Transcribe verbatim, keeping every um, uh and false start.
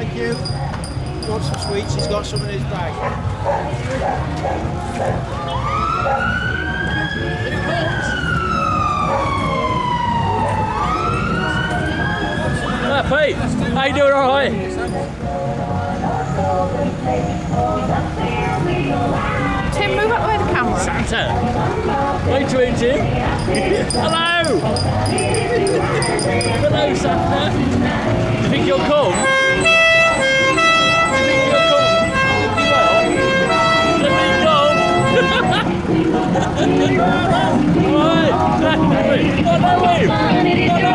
Thank you. Want some sweets? He's got some in his bag. Ah, Pete, how you doing? All right? Tim, move out the way of the camera. Santa, wait to meet him. Hello. Hello, Santa. Do you think you'll come? Do you think you'll come? You will. Let me come. All right. Oh, no, wait. Oh, no.